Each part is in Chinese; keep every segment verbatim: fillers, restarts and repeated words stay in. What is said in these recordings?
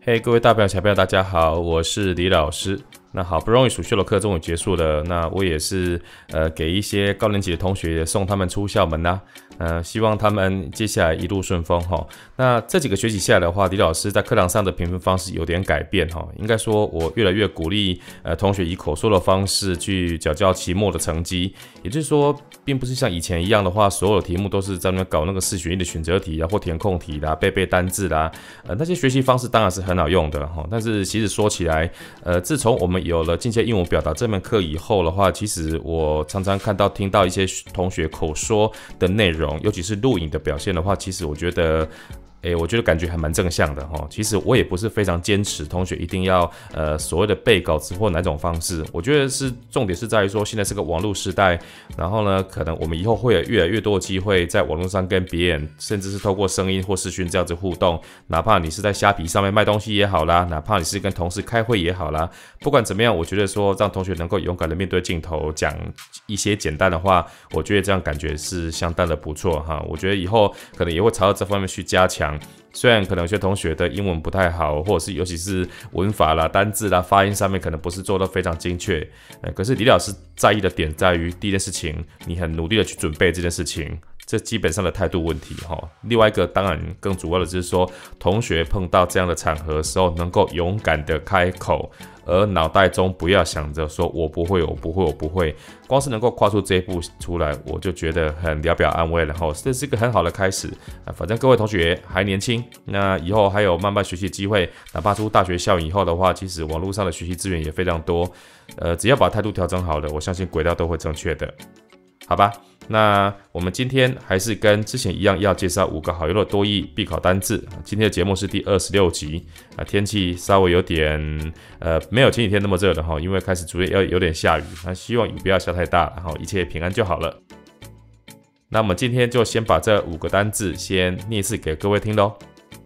嘿，各位大朋友小朋友大家好，我是李老师。那好不容易暑修的课终于结束了，那我也是呃给一些高年级的同学送他们出校门啦、啊，呃希望他们接下来一路顺风哈。那这几个学期下来的话，李老师在课堂上的评分方式有点改变哈，应该说我越来越鼓励呃同学以口说的方式去缴交期末的成绩，也就是说，并不是像以前一样的话，所有的题目都是在那边搞那个四选一的选择题啊或填空题啦、背背单字啦，呃那些学习方式当然是很好用的哈，但是其实说起来，呃自从我们有了进阶英文表达这门课以后的话，其实我常常看到、听到一些同学口说的内容，尤其是录影的表现的话，其实我觉得。诶，我觉得感觉还蛮正向的哈。其实我也不是非常坚持同学一定要呃所谓的背稿子或哪种方式。我觉得是重点是在于说，现在是个网络时代，然后呢，可能我们以后会有越来越多的机会在网络上跟别人，甚至是透过声音或视讯这样子互动。哪怕你是在虾皮上面卖东西也好啦，哪怕你是跟同事开会也好啦，不管怎么样，我觉得说让同学能够勇敢的面对镜头，讲一些简单的话，我觉得这样感觉是相当的不错哈。我觉得以后可能也会朝着这方面去加强。虽然可能有些同学的英文不太好，或者是尤其是文法啦、单字啦、发音上面可能不是做得非常精确，呃，可是李老师在意的点在于第一件事情，你很努力的去准备这件事情，这基本上的态度问题哈。另外一个当然更主要的就是说，同学碰到这样的场合的时候，能够勇敢的开口。而脑袋中不要想着说我不会我不会我不会，光是能够跨出这一步出来，我就觉得很聊表安慰了哈，这是一个很好的开始啊。反正各位同学还年轻，那以后还有慢慢学习机会，哪怕出大学校园以后的话，其实网络上的学习资源也非常多，呃，只要把态度调整好了，我相信轨道都会正确的，好吧？那我们今天还是跟之前一样，要介绍五个好用的多益必考单字。今天的节目是第二十六集啊，天气稍微有点呃没有前几天那么热了哈，因为开始逐渐要有点下雨，那希望雨不要下太大，然后一切平安就好了。那我们今天就先把这五个单字先念一次给各位听咯。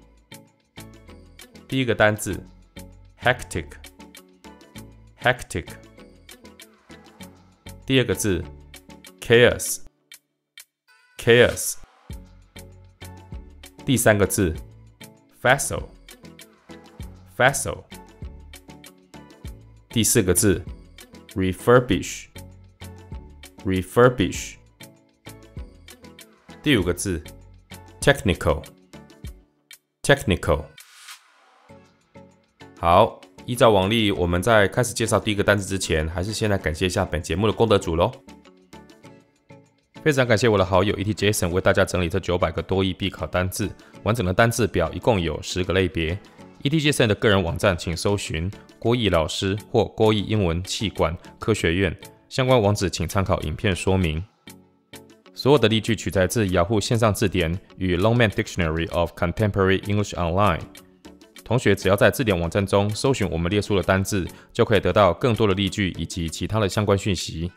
第一个单字 hectic hectic， 第二个字 chaos chaos， 第三个字 facile facile， 第四个字 refurbish refurbish， 第五个字 technical technical。 好，依照往例，我们在开始介绍第一个单字之前，还是先来感谢一下本节目的功德主咯。非常感谢我的好友 E T Jason 为大家整理这九百个多益必考单字，完整的单字表一共有十个类别。E T Jason 的个人网站请搜寻郭毅老师或郭毅英文气管科学院，相关网址请参考影片说明。所有的例句取材自雅虎线上字典与 Longman Dictionary of Contemporary English Online。同学只要在字典网站中搜寻我们列出的单字，就可以得到更多的例句以及其他的相关讯息。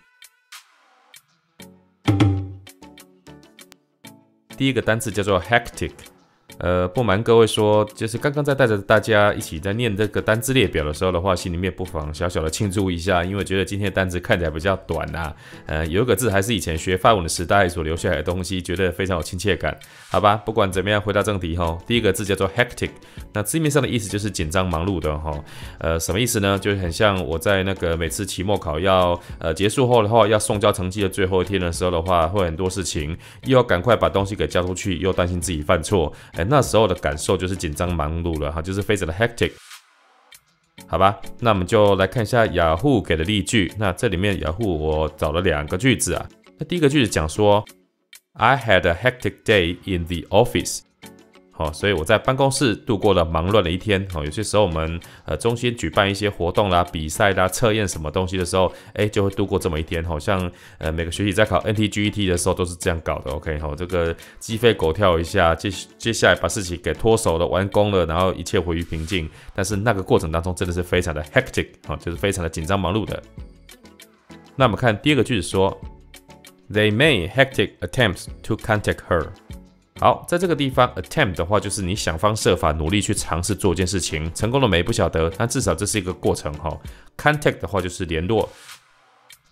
第一个单字叫做 hectic， 呃，不瞒各位说，就是刚刚在带着大家一起在念这个单字列表的时候的话，心里面不妨小小的庆祝一下，因为觉得今天的单字看起来比较短啊，呃，有一个字还是以前学法文的时代所留下来的东西，觉得非常有亲切感，好吧？不管怎么样，回到正题哈，第一个字叫做 hectic， 那字面上的意思就是紧张忙碌的哈，呃，什么意思呢？就是很像我在那个每次期末考要呃结束后的话，要送交成绩的最后一天的时候的话，会很多事情，又要赶快把东西给交出去，又担心自己犯错，哎。那时候的感受就是紧张忙碌了哈，就是非常的 hectic， 好吧？那我们就来看一下雅虎给的例句。那这里面雅虎我找了两个句子啊。那第一个句子讲说 ，I had a hectic day in the office。好，所以我在办公室度过了忙乱的一天。好，有些时候我们呃中心举办一些活动啦、比赛啦、测验什么东西的时候，哎，就会度过这么一天。好像呃每个学期在考 N T G E T 的时候都是这样搞的。OK， 好，这个鸡飞狗跳一下，接接下来把事情给脱手了、完工了，然后一切回于平静。但是那个过程当中真的是非常的 hectic， 好，就是非常的紧张忙碌的。那我们看第二个句子说 ，They made hectic attempts to contact her。好，在这个地方 attempt 的话，就是你想方设法努力去尝试做一件事情，成功了没不晓得，但至少这是一个过程哈。contact 的话就是联络，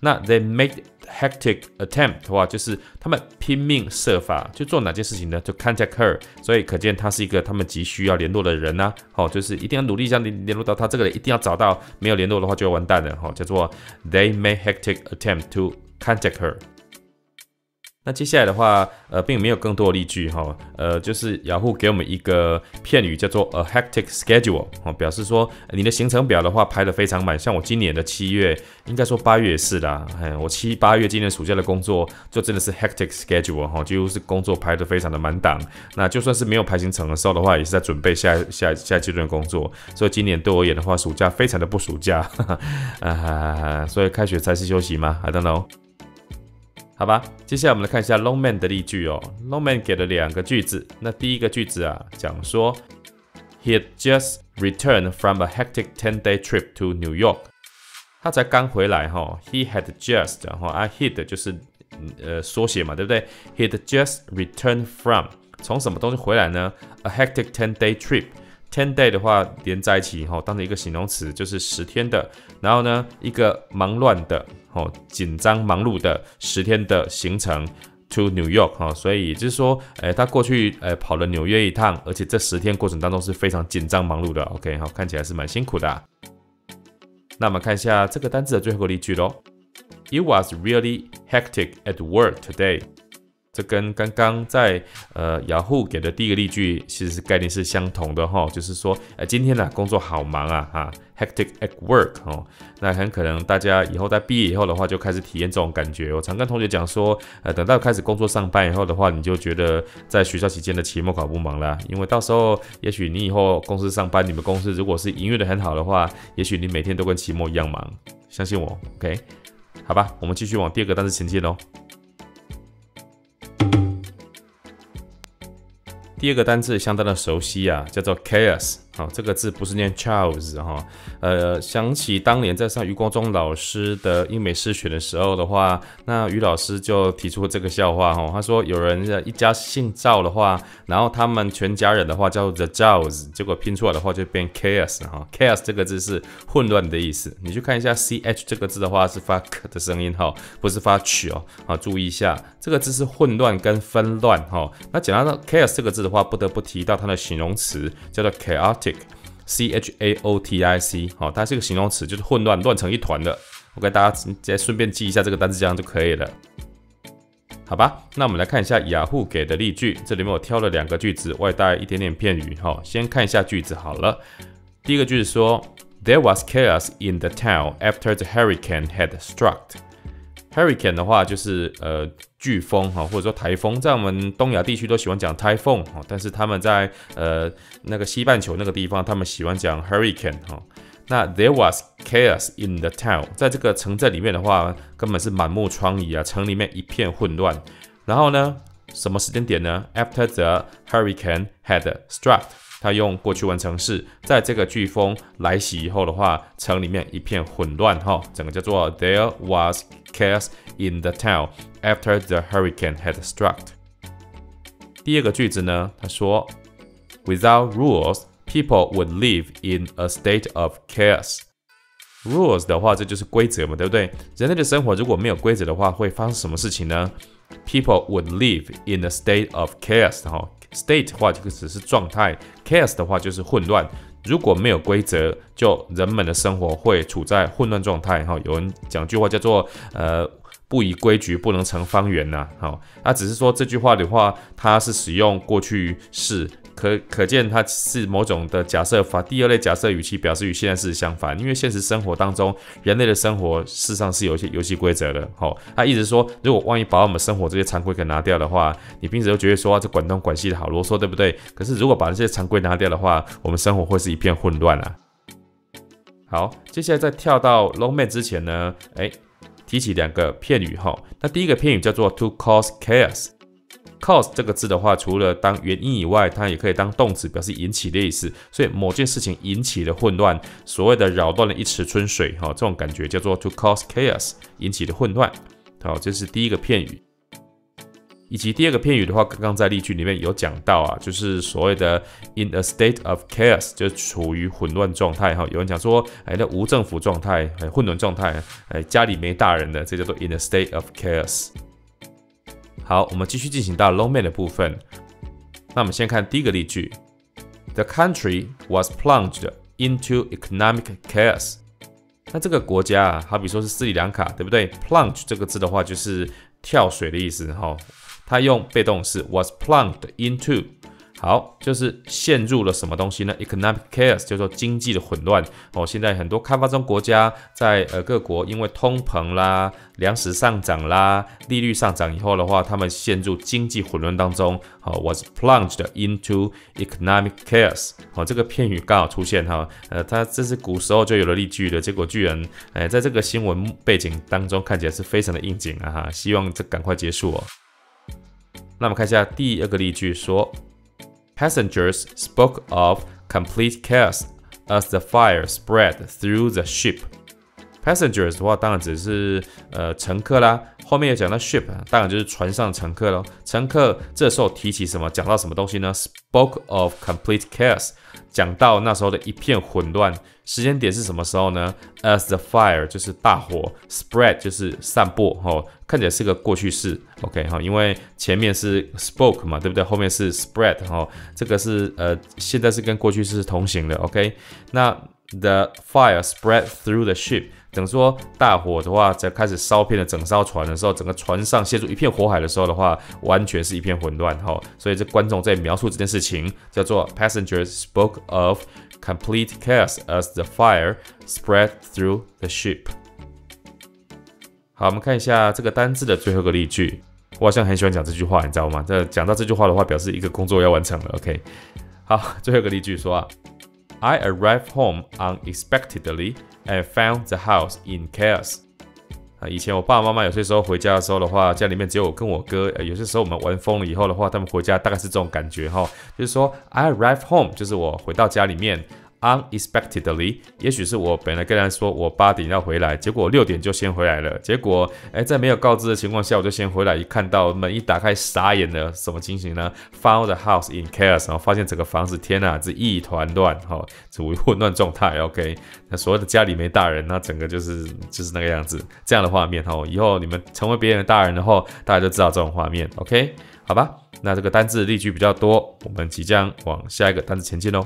那 they made hectic attempt 的话，就是他们拼命设法去做哪件事情呢？就 contact her， 所以可见他是一个他们急需要联络的人啊。好、哦，就是一定要努力一下联联络到他，这个人一定要找到，没有联络的话就完蛋了。好、哦，叫做 they made hectic attempt to contact her。那接下来的话，呃，并没有更多的例句哈，呃，就是雅虎给我们一个片语叫做 a hectic schedule， 哦，表示说你的行程表的话排得非常满，像我今年的七月，应该说八月也是啦，哎，我七八月今年暑假的工作就真的是 hectic schedule 哈，几乎是工作排得非常的满档。那就算是没有排行程的时候的话，也是在准备下下下阶段的工作，所以今年对我而言的话，暑假非常的不暑假，啊，所以开学才是休息吗 ？I don't know。好吧，接下来我们来看一下 Longman 的例句哦。Longman 给了两个句子，那第一个句子啊，讲说 He had just returned from a hectic ten-day trip to New York。他才刚回来哈、哦、，He had just， 然后啊 ，He 就是呃缩写嘛，对不对 ？He had just returned from 从什么东西回来呢 ？A hectic ten-day trip。ten day 的话连在一起哈、哦，当成一个形容词就是十天的，然后呢一个忙乱的。哦，紧张忙碌的十天的行程 to New York 哈、哦，所以也就是说，诶，他过去诶跑了纽约一趟，而且这十天过程当中是非常紧张忙碌的。OK， 好、哦，看起来是蛮辛苦的、啊。那我们看一下这个单字的最后一个例句咯。It was really hectic at work today。这跟刚刚在呃雅虎给的第一个例句其实概念是相同的哈，就是说，呃今天呢、啊、工作好忙啊哈 ，hectic at work 哦，那很可能大家以后在毕业以后的话就开始体验这种感觉。我常跟同学讲说，呃等到开始工作上班以后的话，你就觉得在学校期间的期末考不忙啦，因为到时候也许你以后公司上班，你们公司如果是营运的很好的话，也许你每天都跟期末一样忙，相信我 ，OK？ 好吧，我们继续往第二个单词前进喽。第二个单字相当的熟悉啊，叫做 chaos。好、哦，这个字不是念 Charles 哈、哦。呃，想起当年在上余光中老师的英美诗选的时候的话，那余老师就提出了这个笑话哈、哦。他说有人一家姓赵的话，然后他们全家人的话叫 The Zhaos， 结果拼出来的话就变 chaos 哈、哦。chaos 这个字是混乱的意思。你去看一下 ch 这个字的话是发 k 的声音哈、哦，不是发 ch 哦。好，注意一下，这个字是混乱跟纷乱哈、哦。那讲到 chaos 这个字的话，不得不提到它的形容词叫做 chaotic。C H A O T I C， 好、哦，它是一个形容词，就是混乱、乱成一团的。我给大家再顺便记一下这个单词，这样就可以了。好吧，那我们来看一下雅虎给的例句，这里面我挑了两个句子，外带一点点片语。哈、哦，先看一下句子好了。第一个句子说 ，There was chaos in the town after the hurricane had struck。Hurricane 的话就是呃飓风哈，或者说台风，在我们东亚地区都喜欢讲 typhoon 哈，但是他们在呃那个西半球那个地方，他们喜欢讲 hurricane 哈。那 there was chaos in the town， 在这个城镇里面的话，根本是满目疮痍啊，城里面一片混乱。然后呢，什么时间点呢 ？After the hurricane had struck。他用过去完成式，在这个飓风来袭以后的话，城里面一片混乱哈，整个叫做 There was chaos in the town after the hurricane had struck。第二个句子呢，他说 Without rules, people would live in a state of chaos。Rules 的话，这就是规则嘛，对不对？人类的生活如果没有规则的话，会发生什么事情呢 ？People would live in a state of chaos 哈。State 的话就只是状态 ，chaos 的话就是混乱。如果没有规则，就人们的生活会处在混乱状态。哈，有人讲句话叫做呃不以规矩不能成方圆呐。好，那只是说这句话的话，它是使用过去式。可可见它是某种的假设法，第二类假设语气表示与现在式相反，因为现实生活当中，人类的生活事实上是有一些游戏规则的。好、哦，他意思说，如果万一把我们生活这些常规给拿掉的话，你平时都觉得说、啊、这管东管西的好啰嗦，对不对？可是如果把这些常规拿掉的话，我们生活会是一片混乱啊。好，接下来在跳到 Longman 之前呢，哎，提起两个片语哈。那第一个片语叫做 to cause chaos。cause 这个字的话，除了当原因以外，它也可以当动词，表示引起的意思。所以某件事情引起的混乱，所谓的扰乱了一池春水，哈，这种感觉叫做 to cause chaos， 引起的混乱。好，这是第一个片语。 以及第二个片语的话，刚刚在例句里面有讲到啊，就是所谓的 in a state of chaos， 就处于混乱状态哈。有人讲说，哎，那无政府状态，哎，混乱状态，哎，家里没大人的，这叫做 in a state of chaos。好，我们继续进行到 Longman 的部分。那我们先看第一个例句 ：The country was plunged into economic chaos。那这个国家啊，好比说是斯里兰卡，对不对 ？Plunge 这个字的话，就是跳水的意思哈。它用被动式 was plunged into， 好，就是陷入了什么东西呢 ？economic chaos 叫做经济的混乱哦。现在很多开发中国家在呃各国因为通膨啦、粮食上涨啦、利率上涨以后的话，他们陷入经济混乱当中。好 ，was plunged into economic chaos。好，这个片语刚好出现哈，呃，它这是古时候就有了例句的，结果居然哎在这个新闻背景当中看起来是非常的应景啊哈，希望这赶快结束哦。那我们看一下第二个例句说 ，Passengers spoke of complete chaos as the fire spread through the ship。Passengers 的话，当然只是呃乘客啦。后面有讲到 ship， 当然就是船上的乘客咯。乘客这时候提起什么，讲到什么东西呢 ？Spoke of complete chaos， 讲到那时候的一片混乱。时间点是什么时候呢 ？As the fire 就是大火 ，spread 就是散播，哦，看起来是个过去式 ，OK 哈，因为前面是 spoke 嘛，对不对？后面是 spread 哈，这个是呃现在是跟过去式是同行的 ，OK。那 the fire spread through the ship， 等于说大火的话，在开始烧遍了整艘船的时候，整个船上陷入一片火海的时候的话，完全是一片混乱哈。所以这观众在描述这件事情，叫做 Passengers spoke of complete chaos as the fire spread through the ship。好，我们看一下这个单字的最后一个例句。我好像很喜欢讲这句话，你知道吗？这讲到这句话的话，表示一个工作要完成了。OK， 好，最后一个例句说啊 ，I arrived home unexpectedly and found the house in chaos。啊，以前我爸爸妈妈有些时候回家的时候的话，家里面只有我跟我哥。呃、有些时候我们玩疯了以后的话，他们回家大概是这种感觉哈，就是说 I arrived home， 就是我回到家里面。Unexpectedly， 也许是我本来跟他说我八点要回来，结果六点就先回来了。结果，哎，在没有告知的情况下，我就先回来，一看到门一打开，傻眼了，什么情形呢 ？Found the house in chaos， 然后发现整个房子，天哪，是一团乱，哈、哦，处于混乱状态。OK， 那所谓的家里没大人，那整个就是就是那个样子，这样的画面哈、哦。以后你们成为别人的大人后，大家就知道这种画面。OK， 好吧，那这个单字例句比较多，我们即将往下一个单字前进喽。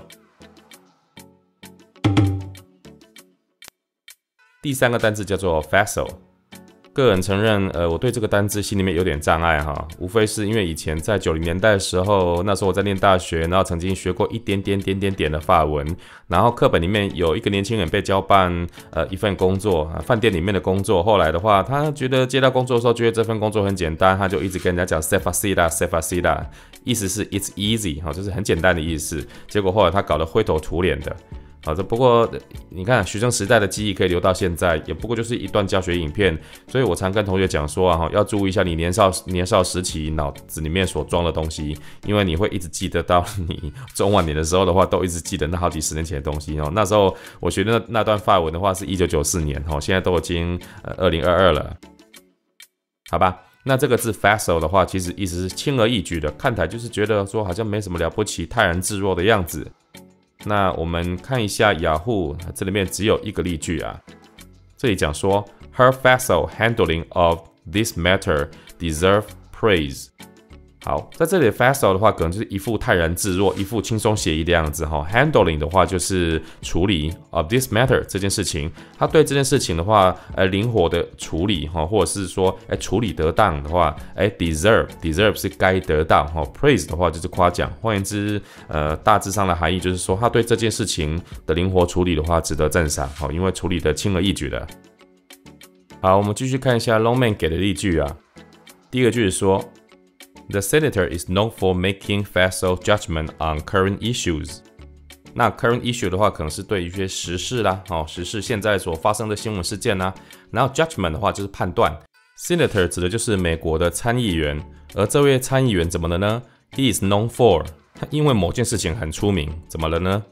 第三个单字叫做 vessel， 个人承认，呃，我对这个单字心里面有点障碍哈，无非是因为以前在九零年代的时候，那时候我在念大学，然后曾经学过一点点点点点的法文，然后课本里面有一个年轻人被交办呃一份工作，饭店里面的工作，后来的话，他觉得接到工作的时候，觉得这份工作很简单，他就一直跟人家讲 c'est facile c'est facile， 意思是 it's easy 哈，就是很简单的意思，结果后来他搞得灰头土脸的。好的，不过你看学生时代的记忆可以留到现在，也不过就是一段教学影片，所以我常跟同学讲说啊，要注意一下你年少年少时期脑子里面所装的东西，因为你会一直记得到你中晚年的时候的话，都一直记得那好几十年前的东西哦。那时候我学的那段法文的话是一九九四年哦，现在都已经呃二零二二了，好吧？那这个字 vessel 的话，其实意思是轻而易举的，看起来就是觉得说好像没什么了不起，泰然自若的样子。那我们看一下雅虎，这里面只有一个例句啊。这里讲说 ，Her facile handling of this matter deserve praise。好，在这里的 facile 的话，可能就是一副泰然自若、一副轻松写意的样子哈。Handling 的话就是处理 of this matter 这件事情，他对这件事情的话，呃，灵活的处理哈，或者是说，哎，处理得当的话，哎 ，deserve deserve 是该得到哈 ，praise 的话就是夸奖。换言之，呃，大致上的含义就是说，他对这件事情的灵活处理的话，值得赞赏哈，因为处理的轻而易举的。好，我们继续看一下 Longman 给的例句啊。第一个句是说。The senator is known for making facile judgment on current issues。那 current issue 的话，可能是对于一些时事啦，哦，时事现在所发生的新闻事件啦。然后 judgment 的话就是判断。Senator 指的就是美国的参议员，而这位参议员怎么了呢 ？He is known for， 他因为某件事情很出名，怎么了呢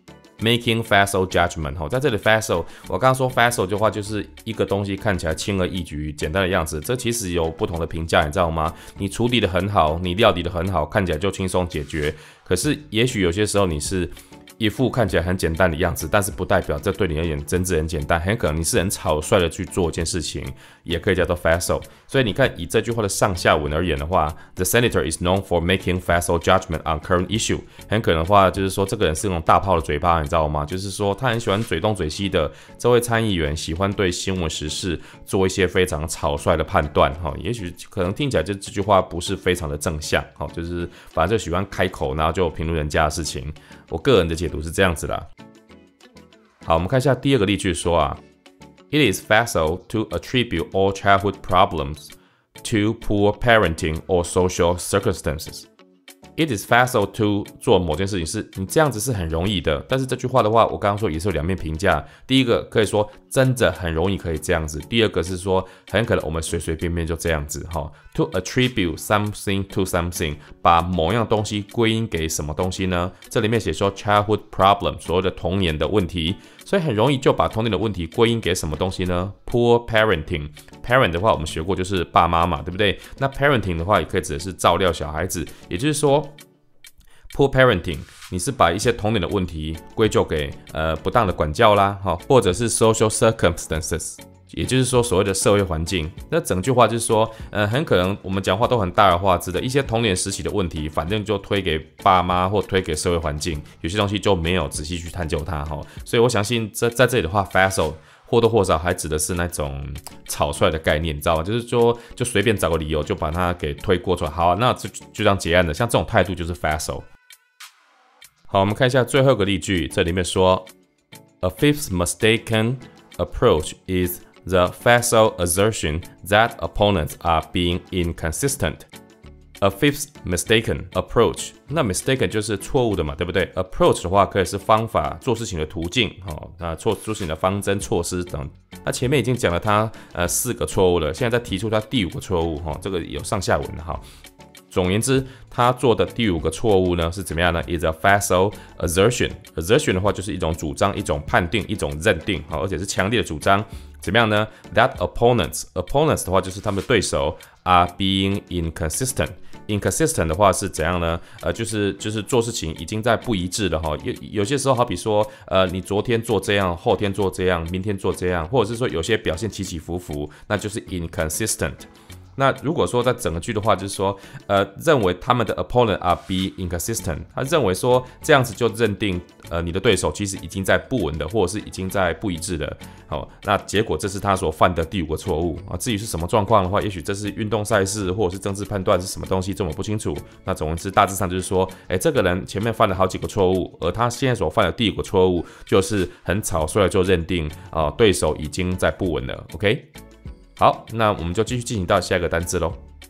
making facile judgment 哈，在这里 facile 我刚刚说 facile 的话就是一个东西看起来轻而易举、简单的样子，这其实有不同的评价，你知道吗？你处理的很好，你料理的很好，看起来就轻松解决。可是也许有些时候你是一副看起来很简单的样子，但是不代表这对你而言真正很简单，很可能你是很草率的去做一件事情，也可以叫做 facile。所以你看，以这句话的上下文而言的话 ，The senator is known for making facile judgment on current issue。很可能的话，就是说这个人是那种大炮的嘴巴，你知道吗？就是说他很喜欢嘴东嘴西的。这位参议员喜欢对新闻时事做一些非常草率的判断，哈，也许可能听起来就这句话不是非常的正向，哈，就是反正就喜欢开口，然后就评论人家的事情。我个人的解读是这样子啦。好，我们看一下第二个例句说啊 ，It is facile to attribute all childhood problems to poor parenting or social circumstances. It is facile to 做某件事情是你这样子是很容易的，但是这句话的话，我刚刚说也是有两面评价。第一个可以说真的很容易可以这样子，第二个是说很可能我们随随便便就这样子哈。To attribute something to something， 把某样东西归因给什么东西呢？这里面写说 childhood problem， 所谓的童年的问题，所以很容易就把童年的问题归因给什么东西呢 ？Poor parenting。Parent 的话我们学过就是爸妈嘛，对不对？那 parenting 的话也可以指的是照料小孩子，也就是说 poor parenting， 你是把一些童年的问题归咎给呃不当的管教啦，或者是 social circumstances， 也就是说所谓的社会环境。那整句话就是说，呃，很可能我们讲话都很大而化之的一些童年时期的问题，反正就推给爸妈或推给社会环境，有些东西就没有仔细去探究它哈。所以我相信这在这里的话 facile。或多或少还指的是那种草率的概念，你知道吗？就是说，就随便找个理由就把它给推过出来。好、啊，那就就这样结案了。像这种态度就是 facile。好，我们看一下最后一个例句，这里面说 ，A fifth mistaken approach is the facile assertion that opponents are being inconsistent。A fifth mistaken approach， 那 mistaken 就是错误的嘛，对不对 ？Approach 的话可以是方法、做事情的途径，哦，那做做事情的方针、措施等。那前面已经讲了他呃四个错误了，现在再提出他第五个错误，哈、哦，这个有上下文的哈。总而言之，他做的第五个错误呢是怎么样呢 ？Is a facile assertion。Assertion 的话就是一种主张、一种判定、一种认定，好，而且是强烈的主张。怎么样呢 ？That opponents opponents 的话就是他们的对手 are being inconsistent。inconsistent 的话是怎样呢？呃，就是就是做事情已经在不一致了哈。有有些时候，好比说，呃，你昨天做这样，后天做这样，明天做这样，或者是说有些表现起起伏伏，那就是 inconsistent。那如果说在整个句的话，就是说，呃，认为他们的 opponent are be inconsistent， 他认为说这样子就认定，呃，你的对手其实已经在不稳的，或者是已经在不一致的。好，那结果这是他所犯的第五个错误啊。至于是什么状况的话，也许这是运动赛事，或者是政治判断是什么东西，这我不清楚。那总而言之，大致上就是说，哎，这个人前面犯了好几个错误，而他现在所犯的第五个错误，就是很草率的就认定啊、呃，对手已经在不稳了。OK。好，那我们就继续进行到下一个单字咯。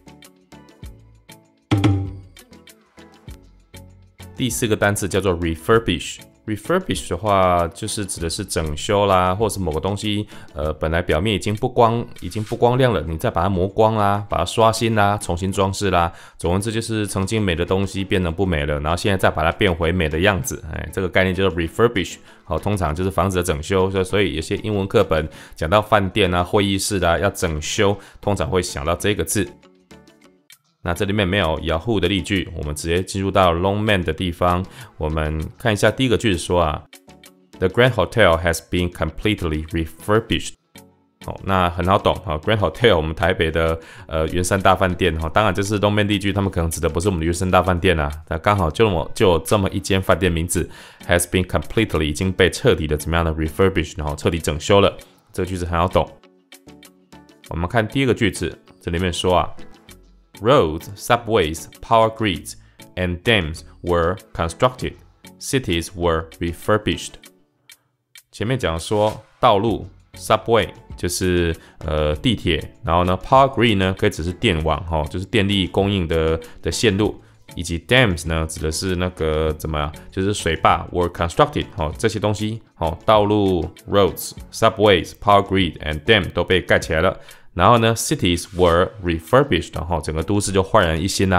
第四个单词叫做 refurbish。refurbish 的话，就是指的是整修啦，或是某个东西，呃，本来表面已经不光，已经不光亮了，你再把它磨光啦，把它刷新啦，重新装饰啦。总而言之，就是曾经美的东西变成不美了，然后现在再把它变回美的样子。哎，这个概念叫做 refurbish。好，通常就是房子的整修，所以有些英文课本讲到饭店啊、会议室啊要整修，通常会想到这个字。那这里面没有 Yahoo 的例句，我们直接进入到 Longman 的地方。我们看一下第一个句子说啊 ，The Grand Hotel has been completely refurbished。哦，那很好懂哈 ，Grand Hotel 我们台北的呃圆山大饭店哈，当然这是 Longman 地区，他们可能指的不是我们的圆山大饭店啊，那刚好就我就有这么一间饭店名字 has been completely 已经被彻底的怎么样的 refurbished， 然后彻底整修了，这个句子很好懂。我们看第一个句子，这里面说啊 ，Roads, subways, power grids, and dams were constructed. Cities were refurbished. 前面讲说道路 subway 就是呃地铁，然后呢 power grid 呢可以指是电网哈、哦，就是电力供应的的线路，以及 dams 呢指的是那个怎么样，就是水坝 were constructed 哦，这些东西哦，道路 roads, subways, power grid and dam 都被盖起来了。然后呢 cities were refurbished 哈、哦，整个都市就焕然一新啦。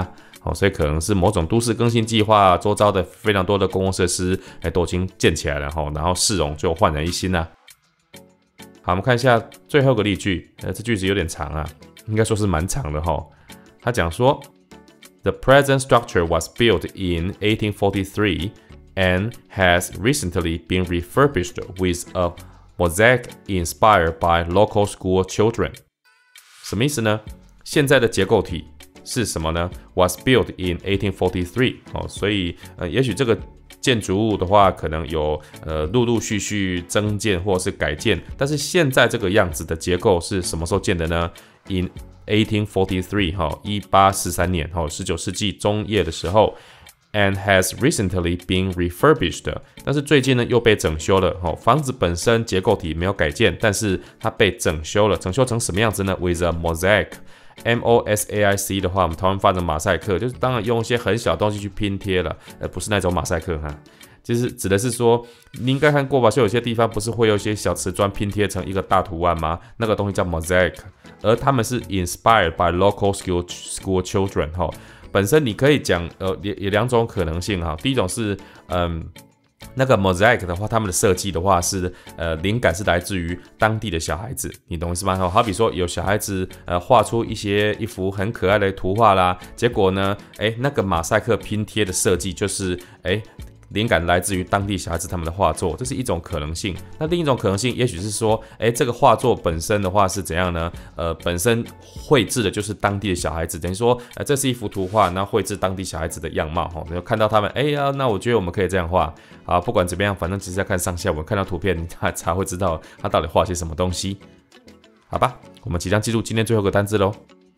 哦，所以可能是某种都市更新计划，周遭的非常多的公共设施，哎，都已经建起来了哈，然后市容就焕然一新了。好，我们看一下最后一个例句，呃，这句子有点长啊，应该说是蛮长的哈。他讲说 ，The present structure was built in eighteen forty-three and has recently been refurbished with a mosaic inspired by local school children。什么意思呢？现在的结构体是什么呢 ？Was built in eighteen forty-three。哦，所以呃，也许这个建筑物的话，可能有呃陆陆续续增建或是改建，但是现在这个样子的结构是什么时候建的呢 ？In eighteen forty-three， 哈，一八四三年，哈，十九世纪中叶的时候。And has recently been refurbished， 但是最近呢又被整修了。哦，房子本身结构体没有改建，但是它被整修了。整修成什么样子呢 ？With a mosaic，M O S A I C 的话，我们台湾翻成马赛克，就是当然用一些很小的东西去拼贴了，而不是那种马赛克哈。就是指的是说，你应该看过吧？就有些地方不是会有一些小瓷砖拼贴成一个大图案吗？那个东西叫 mosaic， 而他们是 inspired by local school school children 哈。本身你可以讲，呃，也也两种可能性哈。第一种是，嗯，那个 mosaic 的话，他们的设计的话是，呃，灵感是来自于当地的小孩子，你懂意思吗？好比说有小孩子，呃，画出一些一幅很可爱的图画啦，结果呢，哎，那个马赛克拼贴的设计就是，哎。灵感来自于当地小孩子他们的画作，这是一种可能性。那另一种可能性，也许是说，哎，这个画作本身的话是怎样呢？呃，本身绘制的就是当地的小孩子，等于说，呃，这是一幅图画，那绘制当地小孩子的样貌，哈，然后看到他们，哎呀，那我觉得我们可以这样画。啊，不管怎么样，反正只是要看上下文，看到图片，你才会知道他到底画些什么东西。好吧，我们即将进入今天最后一个单字喽。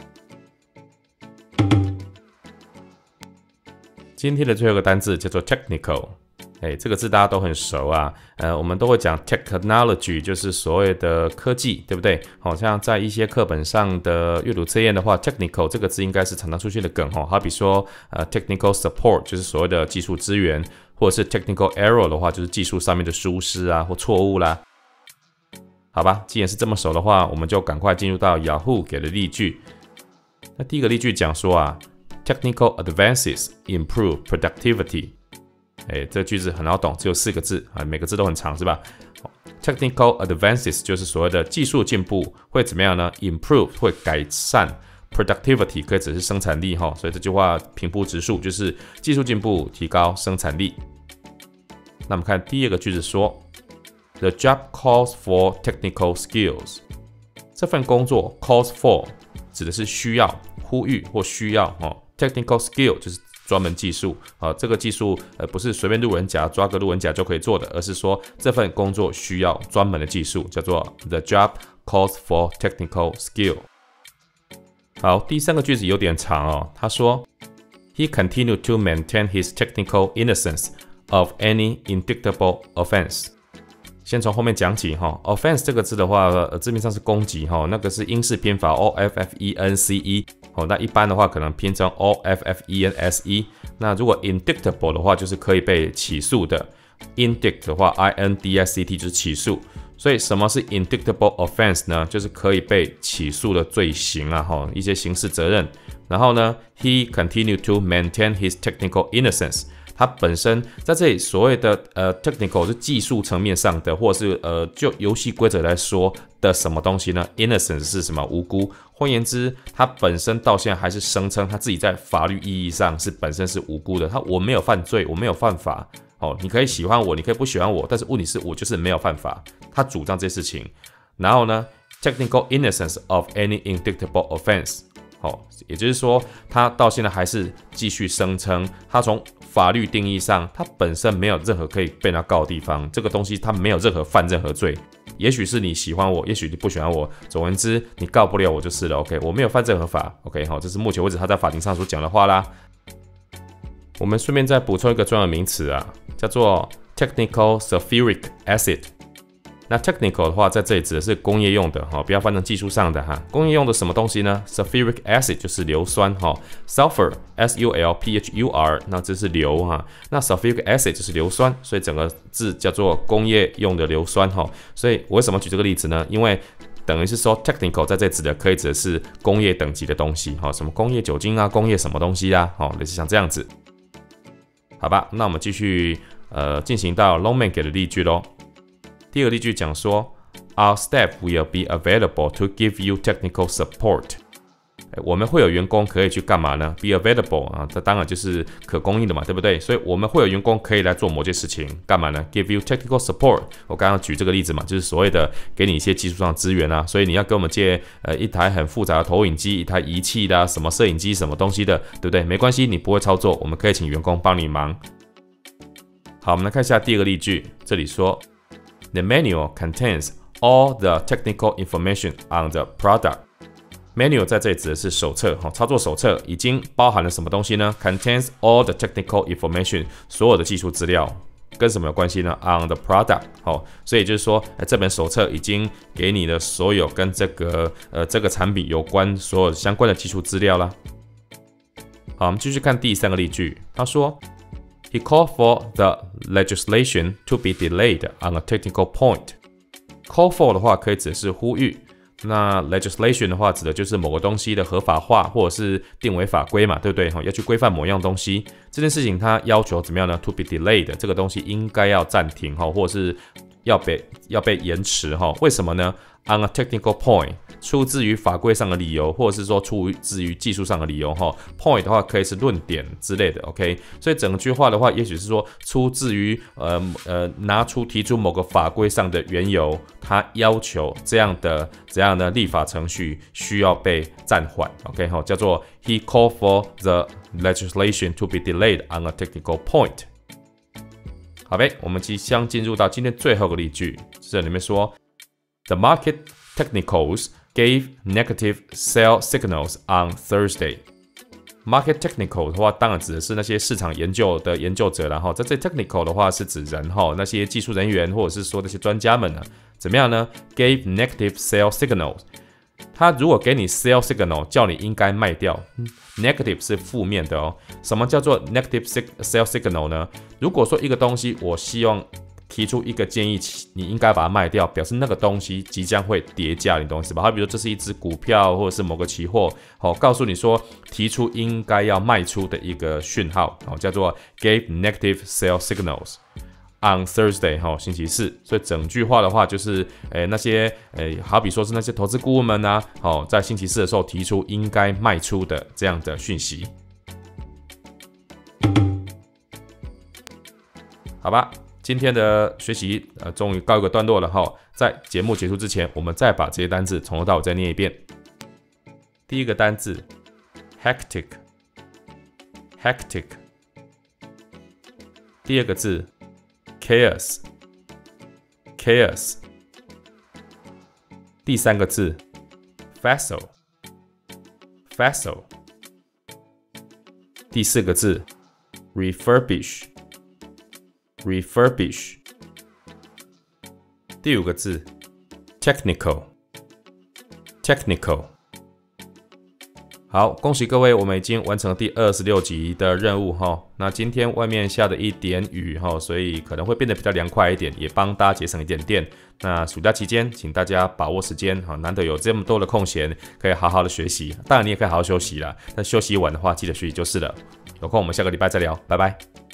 今天的最后一个单字叫做 technical， 哎，这个字大家都很熟啊，呃，我们都会讲 technology， 就是所谓的科技，对不对？好像在一些课本上的阅读测验的话 ，technical 这个字应该是常常出现的梗哈，好比说呃 technical support 就是所谓的技术支援，或者是 technical error 的话就是技术上面的疏失啊或错误啦。好吧，既然是这么熟的话，我们就赶快进入到 Yahoo 给的例句。那第一个例句讲说啊。Technical advances improve productivity。哎，这个句子很好懂，只有四个字啊，每个字都很长，是吧 ？Technical advances 就是所谓的技术进步会怎么样呢 ？Improve 会改善 ，productivity 可以指是生产力哈，所以这句话平铺直述就是技术进步提高生产力。那我们看第二个句子说 ，The job calls for technical skills。这份工作 calls for 指的是需要、呼吁或需要哦。Technical skill 就是专门技术啊，这个技术呃不是随便路人甲抓个路人甲就可以做的，而是说这份工作需要专门的技术，叫做 The job calls for technical skill。好，第三个句子有点长哦，他说 He continued to maintain his technical innocence of any indictable offense。先从后面讲起哈 ，offense 这个字的话，呃，字面上是攻击哈，那个是英式拼法 O F F E N C E， 哦，那一般的话可能拼成 O F F E N S E。那如果 indictable 的话，就是可以被起诉的 ，indict 的话 I N D I C T 就是起诉。所以什么是 indictable offense 呢？就是可以被起诉的罪行啊，哈，一些刑事责任。然后呢 ，he continued to maintain his technical innocence。它本身在这里所谓的呃 technical 是技术层面上的，或者是呃就游戏规则来说的什么东西呢 ？innocence 是什么？无辜。换言之，它本身到现在还是声称他自己在法律意义上是本身是无辜的。他我没有犯罪，我没有犯法。哦，你可以喜欢我，你可以不喜欢我，但是问题是我就是没有犯法。他主张这些事情。然后呢 ，technical innocence of any indictable offense。哦，也就是说，他到现在还是继续声称，他从法律定义上，他本身没有任何可以被他告的地方。这个东西他没有任何犯任何罪。也许是你喜欢我，也许你不喜欢我。总而言之，你告不了我就是了。OK， 我没有犯任何法。OK， 好，这是目前为止他在法庭上所讲的话啦。我们顺便再补充一个专有名词啊，叫做 technical sulfuric acid。那 technical 的话，在这里指的是工业用的哈，不要翻成技术上的哈。工业用的什么东西呢 ？sulfuric acid 就是硫酸哈 ，sulfur S U L P H U R， 那这是硫哈。那 sulfuric acid 就是硫酸，所以整个字叫做工业用的硫酸哈。所以我为什么举这个例子呢？因为等于是说 technical 在这指的可以指的是工业等级的东西，什么工业酒精啊，工业什么东西啊，类似像这样子。好吧，那我们继续呃进行到 Longman 给的例句咯。第二个例句讲说 ，Our staff will be available to give you technical support。我们会有员工可以去干嘛呢 ？Be available 啊，这当然就是可供应的嘛，对不对？所以我们会有员工可以来做某件事情，干嘛呢 ？Give you technical support。我刚刚举这个例子嘛，就是所谓的给你一些技术上的资源啊，所以你要跟我们借呃一台很复杂的投影机、一台仪器的、啊、什么摄影机、什么东西的，对不对？没关系，你不会操作，我们可以请员工帮你忙。好，我们来看一下第二个例句，这里说 ，The manual contains all the technical information on the product。Manual 在这里指的是手册，操作手册已经包含了什么东西呢 ？Contains all the technical information， 所有的技术资料跟什么有关系呢 ？On the product， 所以就是说，这本手册已经给你的所有跟这个呃这个产品有关所有相关的技术资料啦。好，我们继续看第三个例句，他说 ，He called for the legislation to be delayed on a technical point。Call for 的话可以指的是呼吁。那 legislation 的话，指的就是某个东西的合法化，或者是定为法规嘛，对不对？要去规范某样东西，这件事情它要求怎么样呢 ？To be delayed， 这个东西应该要暂停哈，或者是要被要被延迟哈。为什么呢 ？On a technical point， 出自于法规上的理由，或者是说出自于技术上的理由哈。Point 的话可以是论点之类的 ，OK。所以整句话的话，也许是说出自于呃呃拿出提出某个法规上的缘由，它要求这样的这样的立法程序需要被暂缓 ，OK 哈，叫做 He called for the legislation to be delayed on a technical point。好呗，我们即将进入到今天最后一个例句，这里面说 The market technicals gave negative sell signals on Thursday。Market technical 的话，当然指的是那些市场研究的研究者啦，然后在这 technical 的话是指人哈，那些技术人员或者是说那些专家们呢，怎么样呢 ？Gave negative sell signals。他如果给你 sell signal， 叫你应该卖掉 ，negative 是负面的哦。什么叫做 negative sell signal 呢？如果说一个东西，我希望提出一个建议，你应该把它卖掉，表示那个东西即将会跌价，你懂意思吧？好比如说这是一只股票或者是某个期货，好，告诉你说提出应该要卖出的一个讯号，好，叫做 gave negative sell signals。On Thursday 哈，星期四，所以整句话的话就是，诶那些诶，好比说是那些投资顾问们啊，好，在星期四的时候提出应该卖出的这样的讯息。好吧，今天的学习呃终于告一个段落了哈，在节目结束之前，我们再把这些单字从头到尾再念一遍。第一个单字 hectic，hectic。第二个字 chaos chaos， 第三个字 vessel vessel， 第四个字 refurbish refurbish， 第五个字 technical technical。好，恭喜各位，我们已经完成了第二十六集的任务哈。那今天外面下了一点雨哈，所以可能会变得比较凉快一点，也帮大家节省一点电。那暑假期间，请大家把握时间哈，难得有这么多的空闲，可以好好的学习。当然你也可以好好休息啦，但休息完的话，记得学习就是了。有空我们下个礼拜再聊，拜拜。